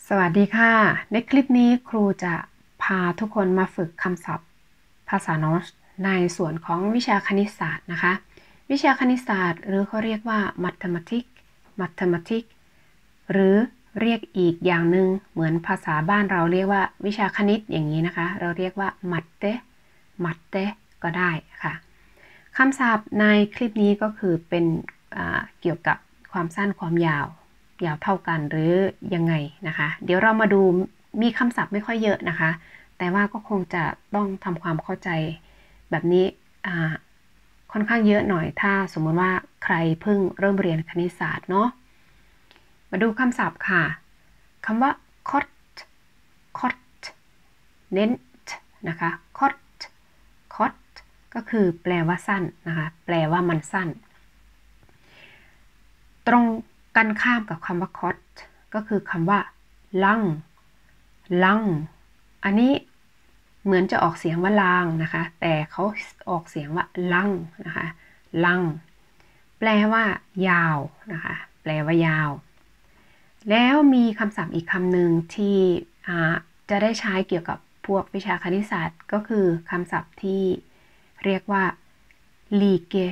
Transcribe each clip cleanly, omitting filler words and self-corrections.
สวัสดีค่ะในคลิปนี้ครูจะพาทุกคนมาฝึกคำศัพท์ภาษาโนสในส่วนของวิชาคณิตศาสตร์นะคะวิชาคณิตศาสตร์หรือเขาเรียกว่า mathematics หรือเรียกอีกอย่างหนึ่งเหมือนภาษาบ้านเราเรียกว่าวิชาคณิตอย่างนี้นะคะเราเรียกว่า matte ก็ได้ค่ะคำศัพท์ในคลิปนี้ก็คือเป็นเกี่ยวกับความสั้นความยาวเท่ากันหรือยังไงนะคะเดี๋ยวเรามาดูมีคำศัพท์ไม่ค่อยเยอะนะคะแต่ว่าก็คงจะต้องทำความเข้าใจแบบนี้ค่อนข้างเยอะหน่อยถ้าสมมติว่าใครเพิ่งเริ่มเรียนคณิตศาสตร์เนาะมาดูคำศัพท์ค่ะคำว่า kort เน้นนะคะ kort ก็คือแปลว่าสั้นนะคะแปลว่ามันสั้นตรงกันข้ามกับคำว่า kort ก็คือคำว่า lang อันนี้เหมือนจะออกเสียงว่าลางนะคะแต่เขาออกเสียงว่าลังนะคะ lang แปลว่ายาวนะคะแปลว่ายาวแล้วมีคำศัพท์อีกคำหนึ่งที่จะได้ใช้เกี่ยวกับพวกวิชาคณิตศาสตร์ก็คือคำศัพท์ที่เรียกว่า like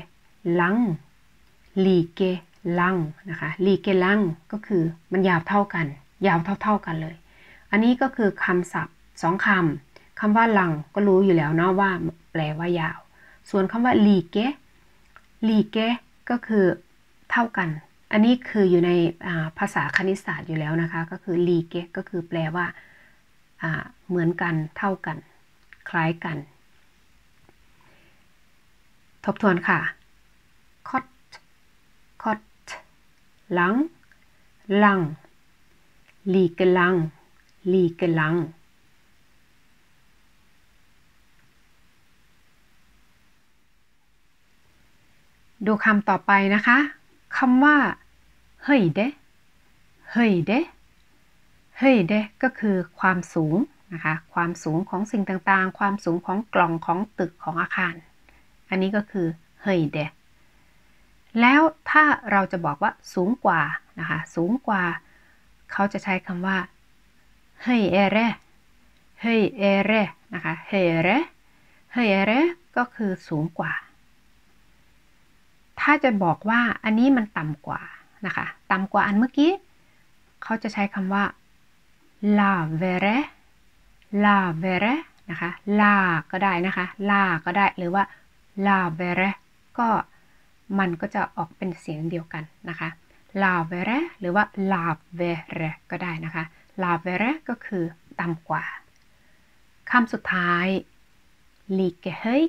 lang นะคะ like lang ก็คือมันยาวเท่ากันยาวเท่ากันเลยอันนี้ก็คือคำศัพท์2คำว่าลังก็รู้อยู่แล้วเนาะว่าแปลว่ายาวส่วนคำว่า like ก็คือเท่ากันอันนี้คืออยู่ในภาษาคณิตศาสตร์อยู่แล้วนะคะก็คือ like ก็คือแปลว่าเหมือนกันเท่ากันคล้ายกันทบทวนค่ะ kort lang like langดูคำต่อไปนะคะคำว่าเฮ้ยเดก็คือความสูงนะคะความสูงของสิ่งต่างๆความสูงของกล่องของตึกของอาคารอันนี้ก็คือเฮ้ยเดแล้วถ้าเราจะบอกว่าสูงกว่านะคะสูงกว่าเขาจะใช้คำว่าเฮ้ยเอเรนะคะเฮ้ยเอเรก็คือสูงกว่าถ้าจะบอกว่าอันนี้มันต่ำกว่านะคะต่ำกว่าอันเมื่อกี้เขาจะใช้คำว่า lavere นะคะ la ก็ได้นะคะ la ก็ได้หรือว่า lavere ก็มันก็จะออกเป็นเสียงเดียวกันนะคะ lavere หรือว่า lavere ก็ได้นะคะ lavere ก็คือต่ำกว่าคำสุดท้าย like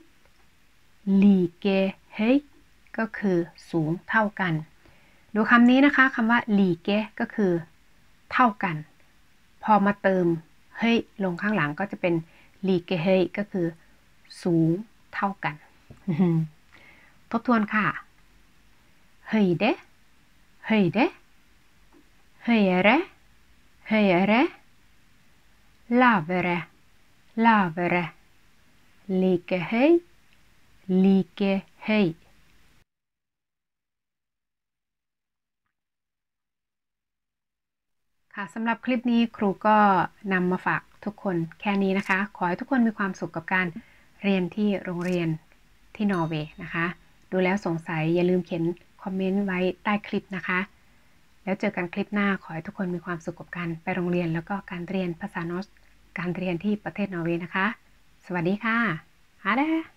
högt ก็คือสูงเท่ากันดูคำนี้นะคะคำว่า like ก็คือเท่ากันพอมาเติมเฮ้ยลงข้างหลังก็จะเป็น like högt ก็คือสูงเท่ากันทบทวนค่ะ höjde höjere lavere like högtค่ะสำหรับคลิปนี้ครูก็นำมาฝากทุกคนแค่นี้นะคะขอให้ทุกคนมีความสุขกับการเรียนที่โรงเรียนที่นอร์เวย์นะคะดูแล้วสงสัยอย่าลืมเขียนคอมเมนต์ไว้ใต้คลิปนะคะแล้วเจอกันคลิปหน้าขอให้ทุกคนมีความสุขกับการไปโรงเรียนแล้วก็การเรียนภาษาโนสการเรียนที่ประเทศนอร์เวย์นะคะสวัสดีค่ะฮาเด